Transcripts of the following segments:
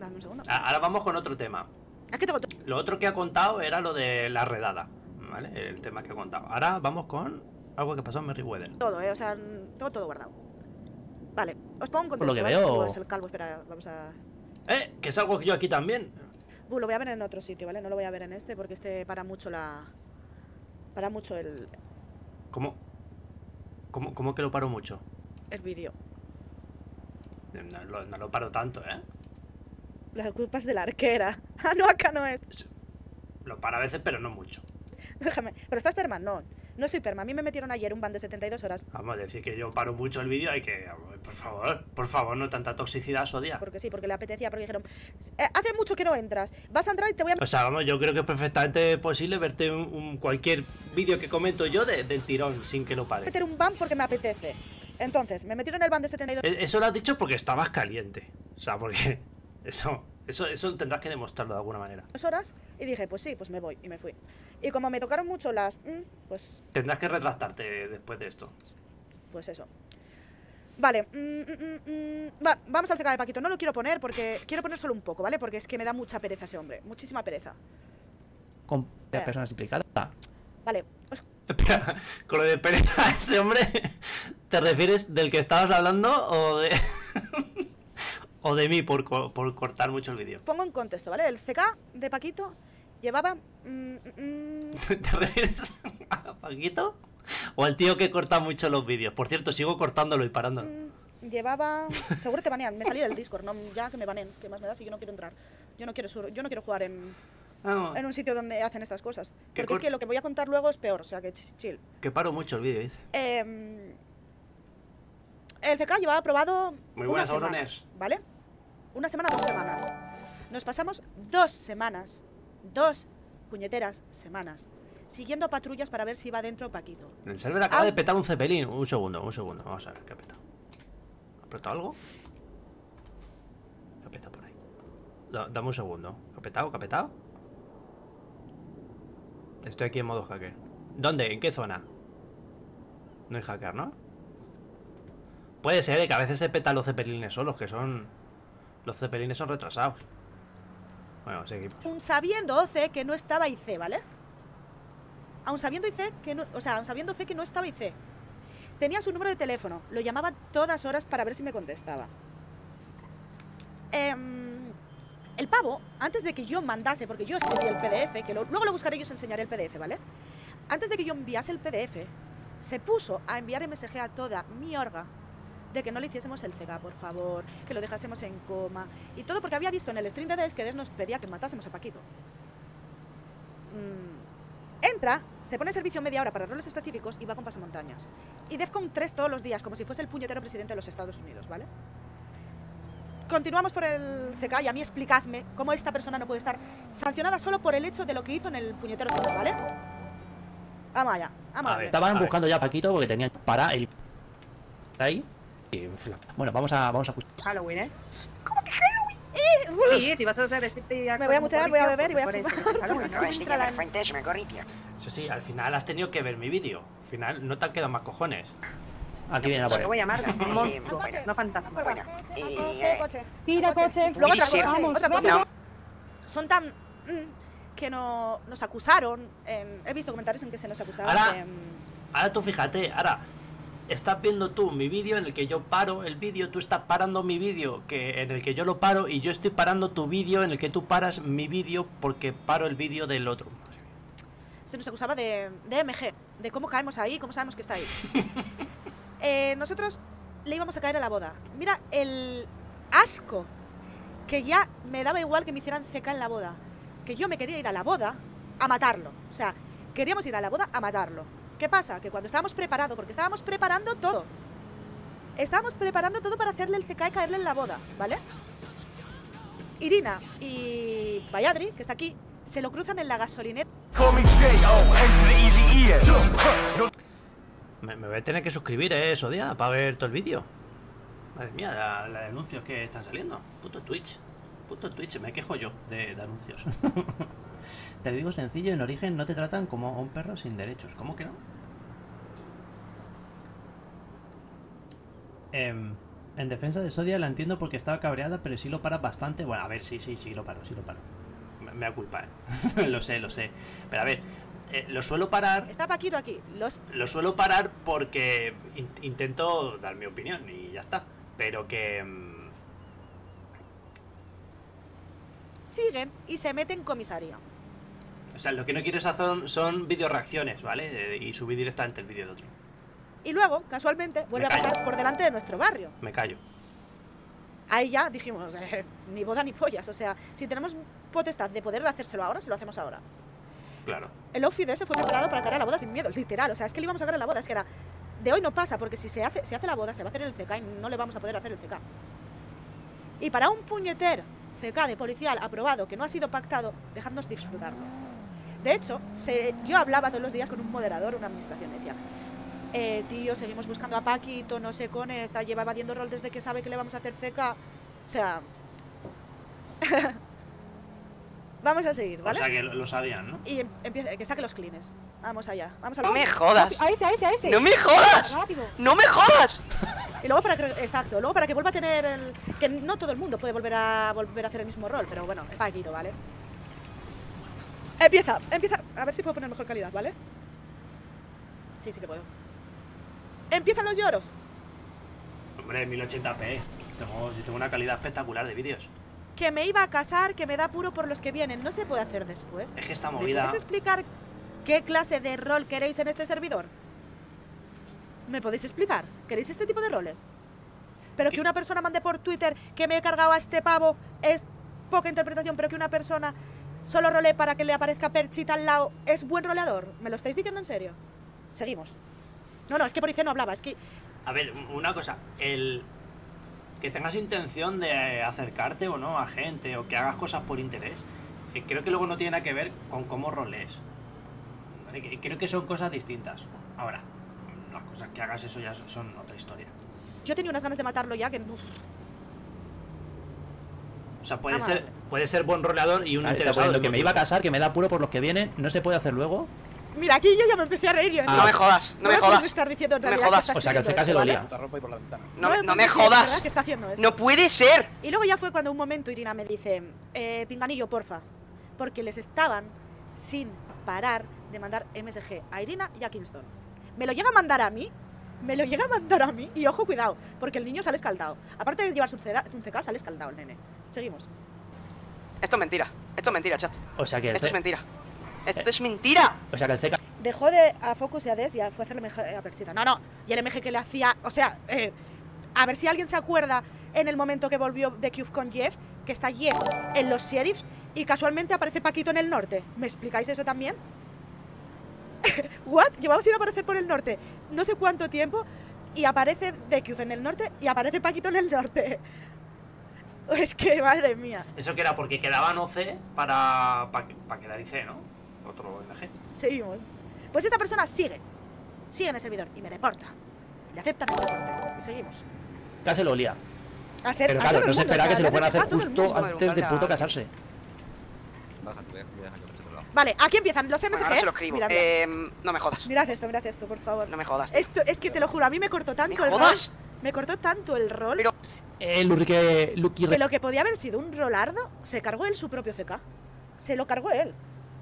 Dame un segundo. Ahora vamos con otro tema. Aquí tengo Lo otro que ha contado era lo de la redada, ¿vale? El tema que ha contado. Ahora vamos con algo que pasó en Merryweather. todo, o sea, tengo todo guardado. Vale, os pongo un contexto. Por lo que ¿vale? veo... Pues el calvo, espera, vamos a... Que es algo que yo aquí también. Lo voy a ver en otro sitio, ¿vale? No lo voy a ver en este porque este para mucho la... Para mucho el ¿Cómo que lo paro mucho? vídeo. No lo paro tanto, ¿eh? Las culpas de la arquera. Ah, no, acá no es. Lo paro a veces, pero no mucho. Déjame. ¿Pero estás perma? No. No estoy perma. A mí me metieron ayer un ban de 72 horas. Vamos a decir que yo paro mucho el vídeo. Hay que... Por favor, no tanta toxicidad, Sodia. Porque sí, porque le apetecía. Porque dijeron, hace mucho que no entras. Vas a entrar y te voy a... O sea, vamos, yo creo que es perfectamente posible verte cualquier vídeo que comento yo del tirón, sin que lo pare. meter un ban porque me apetece. Entonces, me metieron el ban de 72 Eso lo has dicho porque estabas caliente. O sea, porque... Eso tendrás que demostrarlo de alguna manera. horas y dije, pues sí, pues me voy. Y me fui. Y como me tocaron mucho las... pues... Tendrás que retractarte después de esto. Pues eso. Vale. Vamos al CK de Paquito. No lo quiero poner porque... Quiero poner solo un poco, ¿vale? Porque es que me da mucha pereza ese hombre. Muchísima pereza. Con personas implicadas. Vale. Espera, con lo de pereza ese hombre, ¿te refieres del que estabas hablando o de... o de mí por cortar mucho el vídeo? Pongo en contexto, ¿vale? El CK de Paquito llevaba... ¿Te refieres a Paquito? ¿O al tío que corta mucho los vídeos? Por cierto, sigo cortándolo y parándolo. Llevaba... Seguro te banean. Me salí del Discord, no, ya que me banen. ¿Qué más me da si yo no quiero entrar? Yo no quiero jugar en un sitio donde hacen estas cosas. Porque es que lo que voy a contar luego es peor, o sea que chill. Que paro mucho el vídeo, dice. El CK llevaba aprobado... Muy buenas órdenes. ¿Vale? 1 semana, 2 semanas. Nos pasamos 2 semanas. 2 puñeteras semanas. Siguiendo a patrullas para ver si iba dentro Paquito. El server acaba de petar un cepelín. Un segundo. Vamos a ver qué ha petado. ¿Ha petado algo? ¿Qué ha petado por ahí? Dame un segundo. ¿Qué ha petado? ¿Qué ha petado? Estoy aquí en modo hacker. ¿Dónde? ¿En qué zona? No hay hacker, ¿no? Puede ser que a veces se petan los cepelines solos, que son... Los cepelines son retrasados. Bueno, seguimos. Aún sabiendo OC que no estaba IC, ¿vale? Aún sabiendo IC que no... O sea, aún sabiendo C que no estaba IC. Tenía su número de teléfono. Lo llamaba todas horas para ver si me contestaba. El pavo, antes de que yo mandase, porque yo escribí el PDF, que luego lo buscaré y os enseñaré el PDF, ¿vale? Antes de que yo enviase el PDF, se puso a enviar MSG a toda mi orga de que no le hiciésemos el CK, por favor, que lo dejásemos en coma, y todo porque había visto en el stream de Des que Des nos pedía que matásemos a Paquito. Entra, se pone en servicio media hora para roles específicos y va con pasamontañas. Y Defcon 3 todos los días, como si fuese el puñetero presidente de los Estados Unidos, ¿vale? Continuamos por el CK y a mí explicadme cómo esta persona no puede estar sancionada solo por el hecho de lo que hizo en el puñetero CK, ¿vale? Vamos allá, vamos a ver. Estaban buscando ya a Paquito porque tenían para el... ahí. Y, bueno, vamos a Halloween, ¿eh? ¿Cómo que Halloween? Sí, si vas a hacer me voy a mutear, voy a beber y voy a fumar. Eso sí, al final has tenido que ver mi vídeo. Al final no te han quedado más cojones. Aquí viene la pared. Te voy a llamar monstruo, no fantasma. Tira coche. Luego otra cosa. Son tan... que nos acusaron. He visto comentarios en que se nos acusaban Ahora tú fíjate, estás viendo tú mi vídeo en el que yo paro el vídeo, tú estás parando mi vídeo en el que yo lo paro y yo estoy parando tu vídeo en el que tú paras mi vídeo porque paro el vídeo del otro. Se nos acusaba de MG, de cómo caemos ahí, cómo sabemos que está ahí. Nosotros le íbamos a caer a la boda. Mira el asco que ya me daba igual que me hicieran CK en la boda. Que yo me quería ir a la boda a matarlo. O sea, queríamos ir a la boda a matarlo. ¿Qué pasa? Que cuando estábamos preparados, porque estábamos preparando todo. Estábamos preparando todo para hacerle el CK y caerle en la boda, ¿vale? Irina y Bayadri, que está aquí, se lo cruzan en la gasolinera. Me voy a tener que suscribir, Sodia, para ver todo el vídeo. Madre mía, la de anuncios que están saliendo. Puto Twitch, me quejo yo de anuncios. Te lo digo sencillo, en origen no te tratan como a un perro sin derechos. ¿Cómo que no? En defensa de Sodia la entiendo porque estaba cabreada, pero sí lo paras bastante. Bueno, a ver, sí lo paro, sí lo paro. Me da culpa, lo sé. Pero a ver, lo suelo parar. Está Paquito aquí. Lo suelo parar porque intento dar mi opinión y ya está. Pero que... siguen y se meten en comisaría. O sea, lo que no quiero hacer son video reacciones, ¿vale? Y subir directamente el vídeo de otro. Y luego, casualmente, vuelve a pasar por delante de nuestro barrio. Me callo. Ahí ya dijimos, ni boda ni pollas. O sea, si tenemos potestad de poder hacérselo ahora, se lo hacemos ahora. Claro. El outfit ese fue preparado para caer a la boda sin miedo, literal. O sea, es que le íbamos a caer a la boda. Es que era, de hoy no pasa, porque si se hace la boda, se va a hacer el CK y no le vamos a poder hacer el CK. Y para un puñetero CK de policial aprobado que no ha sido pactado, dejadnos disfrutarlo. De hecho, yo hablaba todos los días con un moderador, una administración, decía, tío, seguimos buscando a Paquito, no se conecta, lleva evadiendo rol desde que sabe que le vamos a hacer CK. O sea... vamos a seguir, ¿vale? O sea, que lo sabían, ¿no? Y empieza, que saque los cleans. Vamos allá, vamos a ¡No los me cleans. jodas! A ese. ¡No me jodas! Rápido. ¡No me jodas! Y luego para que, exacto, luego para que vuelva a tener el... Que no todo el mundo puede volver a hacer el mismo rol, pero bueno, Paquito, ¿vale? Empieza, a ver si puedo poner mejor calidad, ¿vale? Sí que puedo. Empiezan los lloros. Hombre, 1080p. Yo tengo una calidad espectacular de vídeos. Que me iba a casar, que me da apuro por los que vienen. ¿No se puede hacer después? Es que esta ¿Me movida... podéis explicar qué clase de rol queréis en este servidor? ¿Me podéis explicar? ¿Queréis este tipo de roles? Pero que una persona mande por Twitter que me he cargado a este pavo es poca interpretación, pero que una persona solo rolee para que le aparezca Perchita al lado es buen roleador. ¿Me lo estáis diciendo en serio? Seguimos. No, es que por IC no hablaba, es que... A ver, una cosa, el que tengas intención de acercarte o no a gente o que hagas cosas por interés, creo que luego no tiene nada que ver con cómo rolees. ¿Vale? Creo que son cosas distintas. Ahora, las cosas que hagas eso ya son otra historia. Yo tenía unas ganas de matarlo ya que... uf. O sea, puede ser buen roleador y un Está interesado. poniendo que me iba a casar, que me da apuro por los que vienen, no se puede hacer luego. Mira, aquí yo ya me empecé a reír. Yo, No me jodas, no me jodas. Estar diciendo en No me realidad jodas. que está O sea, que el CK haciendo se lo esto, lía. ¿vale? Ropa y por la ventana. No me me puedes decir, jodas. ¿verdad? Que está haciendo esto. ¡No puede ser! Y luego ya fue cuando un momento Irina me dice, pinganillo, porfa, porque les estaban sin parar de mandar MSG a Irina y a Kingston. Me lo llega a mandar a mí, y ojo, cuidado, porque el niño sale escaldado. Aparte de llevarse un CK, sale escaldado el nene. Seguimos. Esto es mentira, chat. O sea que el Esto es CK mentira. Esto es mentira. O sea que el CK Dejó de a Focus y a Des y fue a hacerle MG a Perchita. No, y el MG que le hacía, o sea, a ver si alguien se acuerda en el momento que volvió de Cube con Jeff, que está Jeff en los sheriffs y casualmente aparece Paquito en el norte. ¿Me explicáis eso también? ¿What? Llevamos sin aparecer por el norte no sé cuánto tiempo y aparece Decuve en el norte y aparece Paquito en el norte. Es que, madre mía. Eso que era porque quedaban OC para quedar IC, ¿no? Otro MG. Seguimos. Pues esta persona sigue en el servidor y me reporta. Le aceptan el reporte. Y seguimos. se lo olía. A ser, Pero a claro, todo no el se mundo, esperaba o que sea, se lo fueran a le hacer todo el justo mundo. antes de puto casarse. Bájate, voy a dejar que me eche por lado. Vale, aquí empiezan los Bueno, MSG. ahora se lo escribo. Mirad, No me jodas. mirad esto, por favor. No me jodas. tío. Esto es que te lo juro, a mí me cortó ¿Me tanto el rol. jodas? Me cortó tanto el rol Pero- Lucky que lo que podía haber sido un rolardo, se cargó él su propio CK. Se lo cargó él.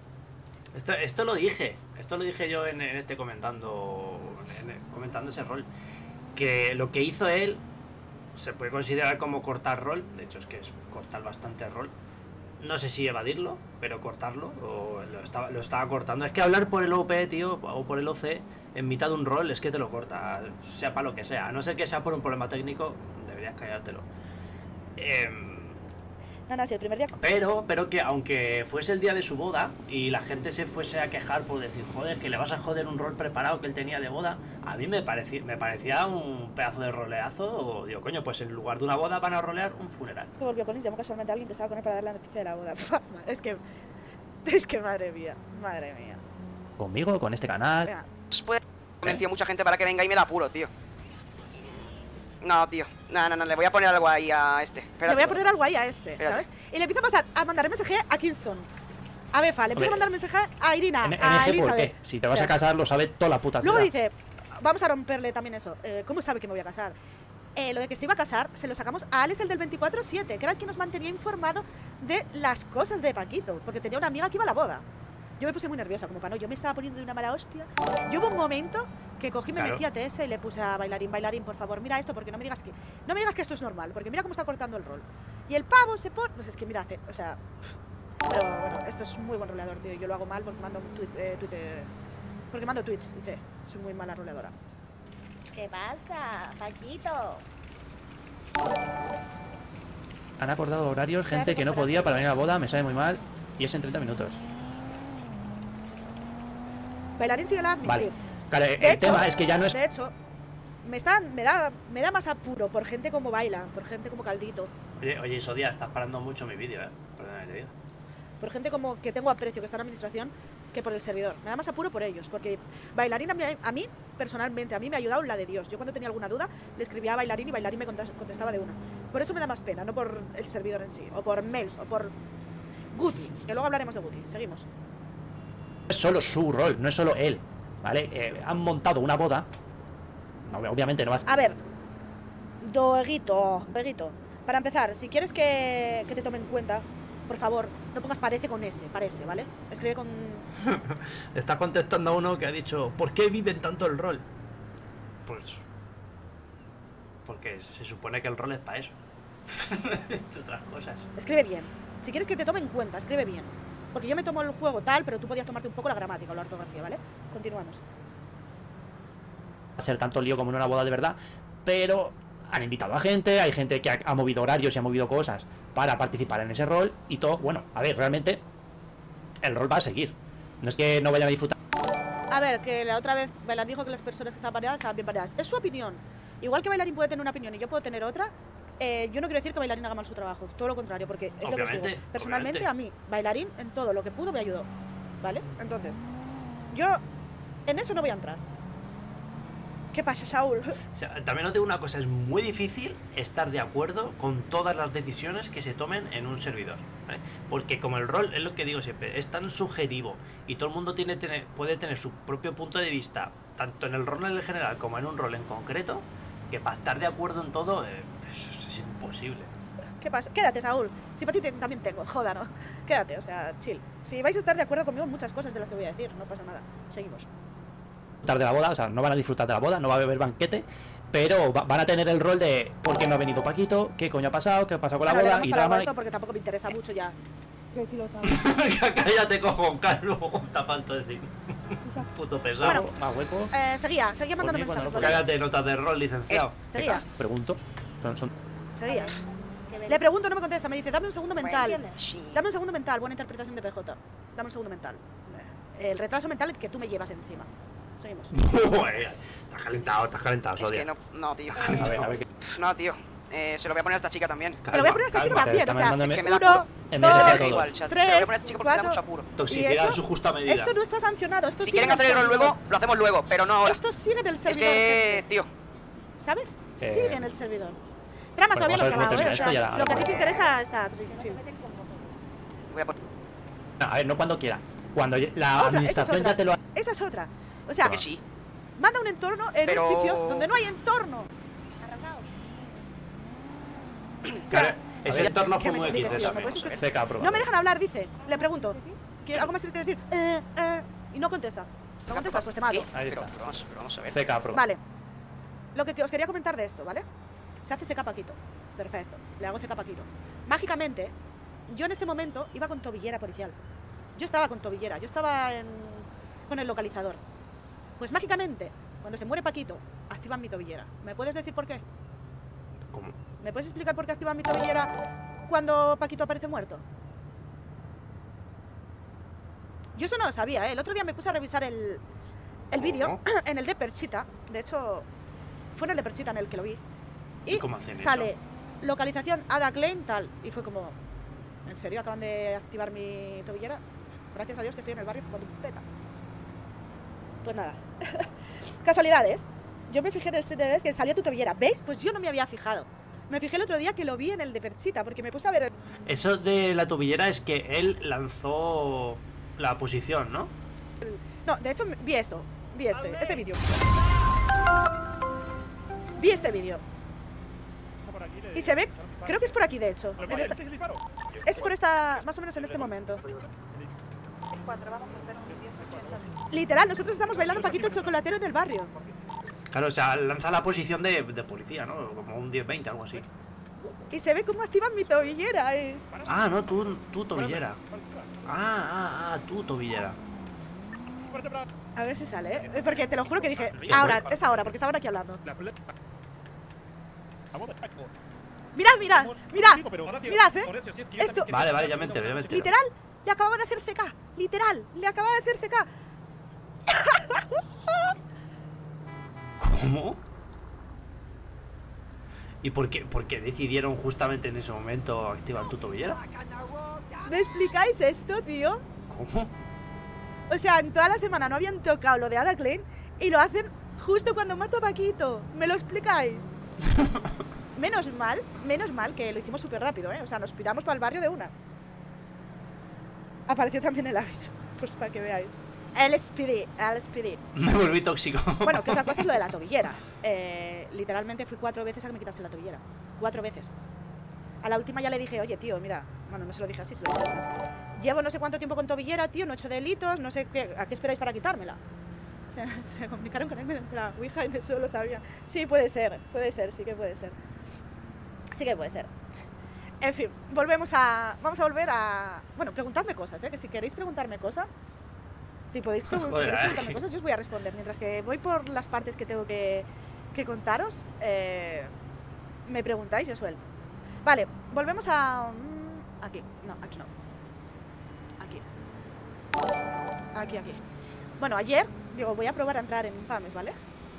Esto lo dije yo en este comentando ese rol. Que lo que hizo él se puede considerar como cortar rol. De hecho, es que es cortar bastante rol. No sé si evadirlo, pero cortarlo. O lo estaba cortando. Es que hablar por el OP, tío, o por el OC en mitad de un rol es que te lo corta. Sea para lo que sea. A no ser que sea por un problema técnico, deberías callártelo. No, si el primer día. Pero que aunque fuese el día de su boda y la gente se fuese a quejar por decir, joder, que le vas a joder un rol preparado que él tenía de boda, a mí me parecía un pedazo de roleazo. O digo, coño, pues en lugar de una boda van a rolear un funeral. Que volvió con él, llamó casualmente a alguien que estaba con él para dar la noticia de la boda. Es que madre mía. Conmigo, con este canal. Venga, Puede convencer a mucha gente para que venga y me da apuro, tío. No, tío. No, le voy a poner algo ahí a este. Espérate. le voy a poner algo ahí a este, Espérate. ¿sabes? Y le empiezo a mandar MSG a Kingston. A Befa, le empiezo a mandar mensaje a Irina, En a ese, ¿por Elizabeth. qué? Si te vas O sea, a casar, lo sabe toda la puta luego ciudad. dice, vamos a romperle también eso. ¿Cómo sabe que me voy a casar? lo de que se iba a casar, se lo sacamos a Alex, el del 24/7, que era el que nos mantenía informado de las cosas de Paquito, porque tenía una amiga que iba a la boda. Yo me puse muy nerviosa, como para no, yo me estaba poniendo de una mala hostia. Yo hubo un momento que cogí, me metí a TS y le puse a bailarín, por favor, mira esto, porque no me digas que esto es normal, porque mira cómo está cortando el rol. Y el pavo se pone, pues es que mira, o sea, pero bueno, esto es muy buen roleador, tío, yo lo hago mal porque mando porque mando tweets, dice, soy muy mala roleadora. ¿Qué pasa, Paquito? Han acordado horarios, gente que no podía para venir a la boda, me sabe muy mal. Y es en 30 minutos. Bailarín sigue la admin, Vale. sí. Claro, el tema es que ya no es... De hecho, me da más apuro por gente como baila, por gente como Caldito, Oye, Sodia, estás parando mucho mi vídeo, Perdona que te diga. por gente como que tengo aprecio, que está en administración, que por el servidor. Me da más apuro por ellos, porque Bailarín a mí, personalmente, a mí me ha ayudado en la de Dios. Yo cuando tenía alguna duda, le escribía a Bailarín y Bailarín me contestaba de una. Por eso me da más pena, no por el servidor en sí, o por mails, o por Guti, que luego hablaremos de Guti. Seguimos. es solo su rol, no es solo él, ¿vale? Han montado una boda. No, obviamente no vas A ver, Doeguito, para empezar, si quieres que te tome en cuenta, por favor, no pongas parece con S, parece, ¿vale? Escribe con... Está contestando a uno que ha dicho, ¿por qué viven tanto el rol? Pues... porque se supone que el rol es para eso. Entre otras cosas. Escribe bien. Si quieres que te tome en cuenta, escribe bien. Porque yo me tomo el juego tal, pero tú podías tomarte un poco la gramática o la ortografía, ¿vale? Continuamos. a ser tanto lío como en una boda de verdad, pero han invitado a gente, hay gente que ha movido horarios y ha movido cosas para participar en ese rol y todo. Bueno, a ver, realmente el rol va a seguir. No es que no vayan a disfrutar. A ver, que la otra vez Bailarín dijo que las personas que estaban variadas estaban bien variadas. Es su opinión. Igual que Bailarín puede tener una opinión y yo puedo tener otra, yo no quiero decir que Bailarín haga mal su trabajo. Todo lo contrario, porque es lo que os digo. Personalmente, a mí, Bailarín en todo lo que pudo me ayudó. ¿Vale? Entonces, yo en eso no voy a entrar. ¿Qué pasa, Saúl? O sea, también os digo una cosa, es muy difícil estar de acuerdo con todas las decisiones que se tomen en un servidor, ¿vale? Porque como el rol, es lo que digo siempre, es tan subjetivo y todo el mundo puede tener su propio punto de vista, tanto en el rol en el general como en un rol en concreto, que para estar de acuerdo en todo es imposible. ¿Qué pasa? Quédate, Saúl. Si para ti también tengo, joda, ¿no? Quédate, o sea, chill. Si vais a estar de acuerdo conmigo en muchas cosas de las que voy a decir, no pasa nada. Seguimos. De la boda, o sea, no van a disfrutar de la boda, no va a haber banquete, pero van a tener el rol de por qué no ha venido Paquito, qué coño ha pasado con la Bueno, boda y drama. esto porque tampoco me interesa mucho ya. Que si lo sabes. Cállate, cojo, Carlos, está falta decir. Puto pesado. Bueno, Más hueco. Seguía mandando Oye, mensajes. bueno, ¿vale? Cállate, notas de rol, licenciado. Seguía, Pregunto. seguía. Le pregunto, no me contesta, me dice, dame un segundo mental. Sí. Dame un segundo mental, buena interpretación de PJ. Dame un segundo mental. El retraso mental que tú me llevas encima. Seguimos. Estás calentado, Es Sodia. que no, tío. A ver, No, tío. Se lo voy a poner a esta chica también. Se lo voy a poner a esta chica también, o sea, mándame- Es que me da uno, apuro. en dos, vez de Da todos. igual, chat. Se lo voy a tres, poner a esta chica porque me da cuatro. mucho apuro. Toxicidad esto- en su justa medida. Esto no está sancionado, esto Si sigue quieren en el hacerlo servidor. luego, lo hacemos luego, pero no ahora. Esto sigue en el Es servidor. que, gente. tío. ¿Sabes? Eh, Sigue en el servidor. Dramas bueno, todavía no he vamos a ver acabado, cómo ¿eh? O termina esto y sea, ahora- lo que a ti te interesa está chill. Voy a poner. No, a ver, no cuando quiera. Cuando la Otra, administración esa es ya te lo ha... Esa es otra. O sea, Que sí. manda un entorno en Pero- un sitio donde no hay entorno. Arrancado. O sea, Claro, ese entorno ¿qué fue me muy expliques, XD tío? ¿Me también. puedes explicar? CK aprobado. No me dejan hablar, dice. Le pregunto. ¿Quieres algo más que te decir? Y no contesta. ¿No contestas? Pues te mato. Ahí está. Pero vamos a ver. CK aprobado. Vale. Lo que os quería comentar de esto, ¿vale? Se hace CK Paquito. Perfecto. Le hago CK Paquito. Mágicamente, yo en este momento iba con tobillera policial. Yo estaba con tobillera. Yo estaba con el localizador. Pues mágicamente, cuando se muere Paquito, activan mi tobillera. ¿Me puedes decir por qué? ¿Cómo? ¿Me puedes explicar por qué activan mi tobillera cuando Paquito aparece muerto? Yo eso no lo sabía, ¿eh? El otro día me puse a revisar el vídeo en el de Perchita. De hecho, fue en el de Perchita en el que lo vi. ¿Y cómo hacen sale eso? localización Ada Klein, tal. Y fue como, ¿en serio acaban de activar mi tobillera? Gracias a Dios que estoy en el barrio fumando un peta. Pues nada. Casualidades. Yo me fijé en el Street Dedes que salió tu tobillera. ¿Veis? Pues yo no me había fijado. Me fijé el otro día que lo vi en el de Perchita, porque me puse a ver el... Eso de la tobillera es que él lanzó la posición, ¿no? No, de hecho vi esto. Vi este vídeo. Vi este vídeo. Y se ve, creo que es por aquí de hecho. Es por esta, más o menos en este momento. Literal, nosotros estamos bailando Paquito Chocolatero en el barrio. Claro, o sea, lanza la posición de policía, ¿no? Como un 10-20, algo así. Y se ve cómo activan mi tobillera. Ah, no, tú tobillera. Tú tobillera. A ver si sale, ¿eh? Porque te lo juro que dije, ahora, es ahora, porque estaban aquí hablando. Mirad, mirad, mirad, Esto, Vale, ya me entero, literal, le acababa de hacer CK. Literal, le acababa de hacer CK. ¿Cómo? ¿Y por qué decidieron justamente en ese momento activar tu tobillera? ¿Me explicáis esto, tío? ¿Cómo? O sea, en toda la semana no habían tocado lo de Ada Klein y lo hacen justo cuando mato a Paquito. ¿Me lo explicáis? Menos mal que lo hicimos súper rápido, ¿eh? O sea, nos piramos para el barrio de una. Apareció también el aviso, pues para que veáis. El Speedy. Me volví tóxico. Bueno, que otra cosa es lo de la tobillera. Literalmente fui 4 veces a que me quitase la tobillera. 4 veces. A la última ya le dije, oye, tío, mira. Bueno, no se lo dije así, se lo dije así. Llevo no sé cuánto tiempo con tobillera, tío, no he hecho delitos, no sé qué, ¿a qué esperáis para quitármela? Se comunicaron con él mediante la Ouija y eso lo sabía. Sí, puede ser, sí que puede ser. Sí que puede ser. En fin, vamos a volver a... Bueno, preguntadme cosas, que si queréis preguntarme cosas, si podéis preguntarme cosas, yo os voy a responder. Mientras que voy por las partes que tengo que contaros, me preguntáis y os suelto. Vale, volvemos a... Aquí, no, aquí no. Aquí. Bueno, ayer, digo, voy a probar a entrar en Infames, ¿vale?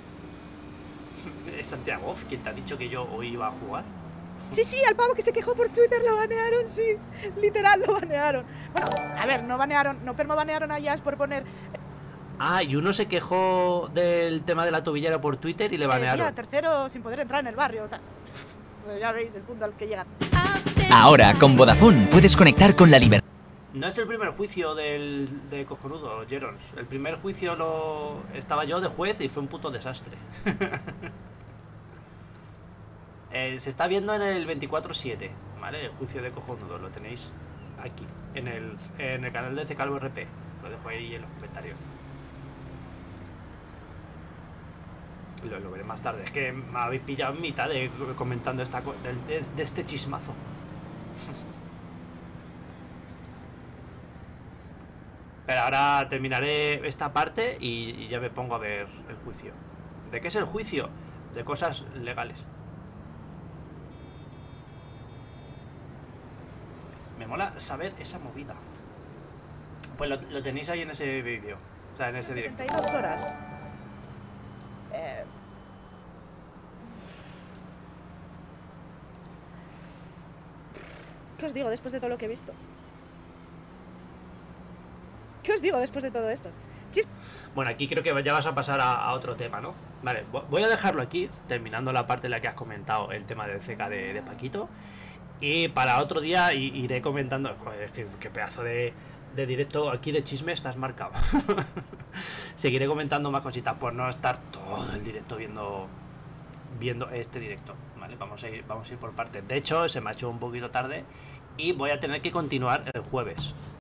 ¿Es Santiago? ¿Quién te ha dicho que yo hoy iba a jugar? Sí, al pavo que se quejó por Twitter lo banearon, sí. Literal, lo banearon. Bueno, a ver, no permabanearon a Jazz por poner... Y uno se quejó del tema de la tobillera por Twitter y le banearon. Tercero sin poder entrar en el barrio. Pues ya veis el punto al que llegan. Ahora, con Vodafone, puedes conectar con la libertad. No es el primer juicio de cojonudo, Jerons. El primer juicio estaba yo de juez y fue un puto desastre. Se está viendo en el 24/7, ¿vale? El juicio de cojonudo, lo tenéis aquí, en el canal de Calvo RP. Lo dejo ahí en los comentarios. Lo veré más tarde. Es que me habéis pillado en mitad de comentando de este chismazo. Pero ahora terminaré esta parte y ya me pongo a ver el juicio. ¿De qué es el juicio? De cosas legales. Me mola saber esa movida. Pues lo tenéis ahí en ese vídeo. O sea, en ese directo. 72 horas. ¿Qué os digo después de todo lo que he visto? ¿Qué os digo después de todo esto? Bueno, aquí creo que ya vas a pasar a otro tema, ¿no? Vale, voy a dejarlo aquí, terminando la parte en la que has comentado el tema del CK de Paquito. Y para otro día iré comentando... Joder, qué pedazo de directo aquí de chisme estás marcado. Seguiré comentando más cositas por no estar todo el directo viendo este directo, ¿vale? Vamos a ir por partes. De hecho, se me ha hecho un poquito tarde y voy a tener que continuar el jueves.